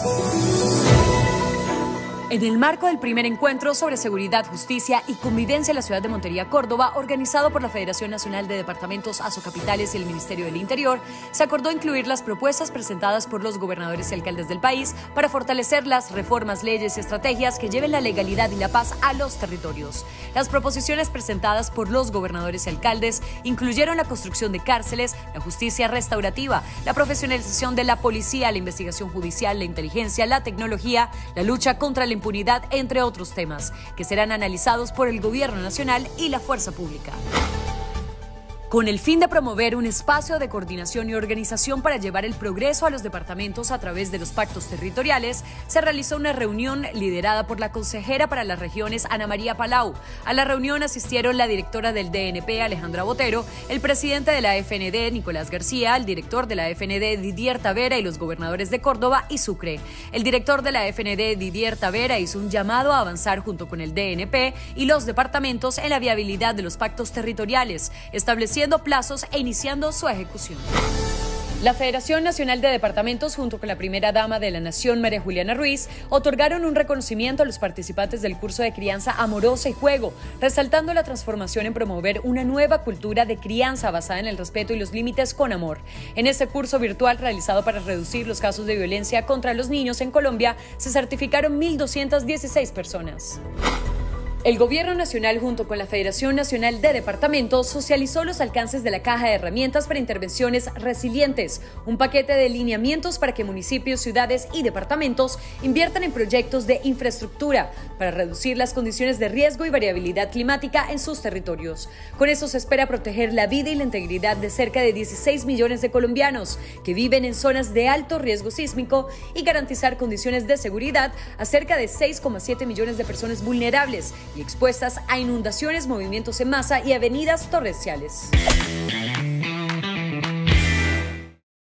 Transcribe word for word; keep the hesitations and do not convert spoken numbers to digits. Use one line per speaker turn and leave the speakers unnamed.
En el marco del primer encuentro sobre seguridad, justicia y convivencia en la ciudad de Montería, Córdoba, organizado por la Federación Nacional de Departamentos, Asocapitales y el Ministerio del Interior, se acordó incluir las propuestas presentadas por los gobernadores y alcaldes del país para fortalecer las reformas, leyes y estrategias que lleven la legalidad y la paz a los territorios. Las proposiciones presentadas por los gobernadores y alcaldes incluyeron la construcción de cárceles, la justicia restaurativa, la profesionalización de la policía, la investigación judicial, la inteligencia, la tecnología, la lucha contra la impunidad, entre otros temas, que serán analizados por el Gobierno Nacional y la Fuerza Pública. Con el fin de promover un espacio de coordinación y organización para llevar el progreso a los departamentos a través de los pactos territoriales, se realizó una reunión liderada por la consejera para las regiones, Ana María Palau. A la reunión asistieron la directora del D N P, Alejandra Botero, el presidente de la F N D, Nicolás García, el director de la F N D, Didier Tavera, y los gobernadores de Córdoba y Sucre. El director de la F N D, Didier Tavera, hizo un llamado a avanzar junto con el D N P y los departamentos en la viabilidad de los pactos territoriales, estableciendo plazos e iniciando su ejecución. La Federación Nacional de Departamentos, junto con la primera dama de la Nación, María Juliana Ruiz, otorgaron un reconocimiento a los participantes del curso de crianza amorosa y juego, resaltando la transformación en promover una nueva cultura de crianza basada en el respeto y los límites con amor. En este curso virtual realizado para reducir los casos de violencia contra los niños en Colombia, se certificaron mil doscientas dieciséis personas. El Gobierno Nacional, junto con la Federación Nacional de Departamentos, socializó los alcances de la Caja de Herramientas para Intervenciones Resilientes, un paquete de lineamientos para que municipios, ciudades y departamentos inviertan en proyectos de infraestructura para reducir las condiciones de riesgo y variabilidad climática en sus territorios. Con eso se espera proteger la vida y la integridad de cerca de dieciséis millones de colombianos que viven en zonas de alto riesgo sísmico y garantizar condiciones de seguridad a cerca de seis coma siete millones de personas vulnerables y expuestas a inundaciones, movimientos en masa y avenidas torrenciales.